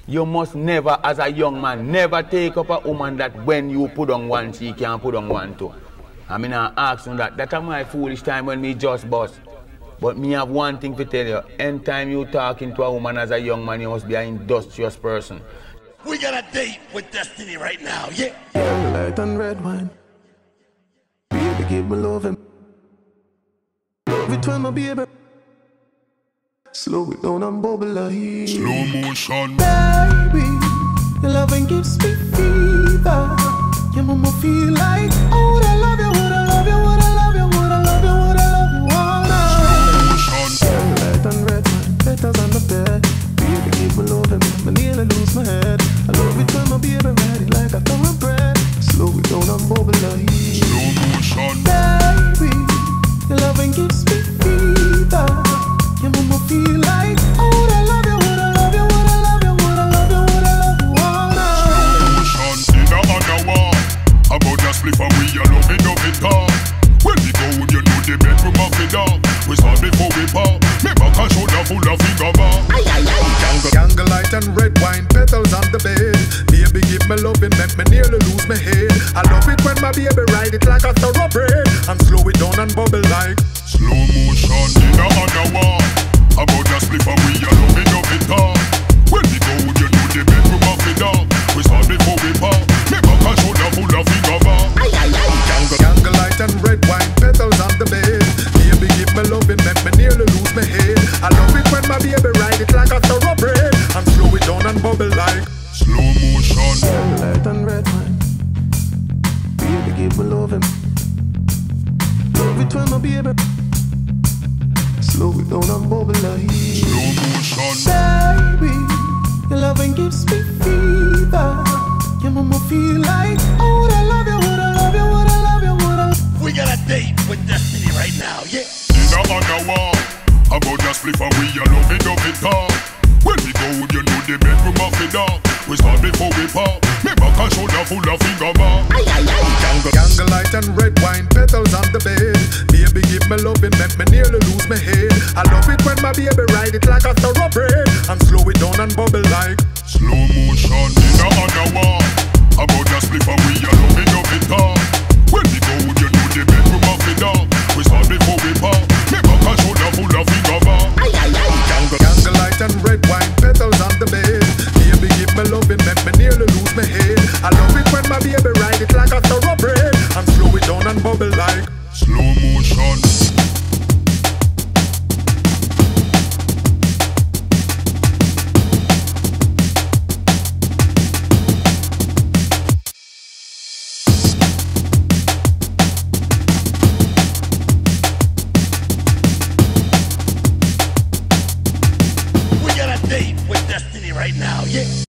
You must never, as a young man, never take up a woman that when you put on one, she can put on one too. I mean, I ask you that. That's my foolish time when me just bust. But me have one thing to tell you. Anytime you talking to a woman as a young man, you must be an industrious person. We got a date with destiny right now, yeah? Yellow light and red wine. Baby, give me love and love it when my baby. Slow it down and bubble like slow motion. Baby, your loving gives me fever. Your mama feel like, oh, would I love you, would I love you, would I love you, would I love you, would I love you all night. Slow motion. Yellow light and red wine, petals on the bed. Baby, give me love and make me nearly lose my head. I love it when my baby ride it like a thoroughbred. Slow it down and bubble like slow motion. Baby, your loving gives me fever. Your mama feel like, oh, would I love you, would I love you, would I love you, would I love you, would I love you all night. Slow motion. In a underwater, about the spliff and we are loving up it all. When we go, you know the bedroom of it all. We start before we pop. Me back and shoulder full of finger bar. Candle light and red wine, petals on the bed. Baby, give me loving, make me nearly lose my head. I love it when my baby ride it like a thoroughbred and slow it down and bubble like slow motion. In a underwater, about the spliff and we are loving up it all. When we go, you know the bedroom of it all. We start before we pop. Me back and shoulder full of finger bar. Candle light and red wine, petals on the bed. Baby, give me loving, make me nearly lose my head. I love it when my baby ride it like a thoroughbred and slow it down and bubble like slow motion. Yellow light and red wine. Baby, give me loving. Love it when my baby slow it down and bubble like slow motion. Baby, your loving gives me fever. Your mama feel like, oh, would I love you, would I love you, would I love you, would I. We got a date with destiny right now, yeah? In a underwater, about the spliff and we are loving up it all. When we go, you know the bedroom of it all. We start before we pop. Me back and shoulder full of finger bar. Candle light and red wine, petals on the bed. Baby, give me loving, make me nearly lose my head. I love it when my baby ride it like a thoroughbred and slow it down and bubble like slow motion. In a underwater, about the spliff and we are loving up it all. When we go, you know the bedroom of it all. We start before we pop. Me back and shoulder full of finger bar. Candle light and red wine, petals on the bed. Baby, give me loving, make me nearly lose my head. I love it when my baby ride it like a thoroughbred and slow it down and bubble like slow motion. We got a date with destiny right now, yeah?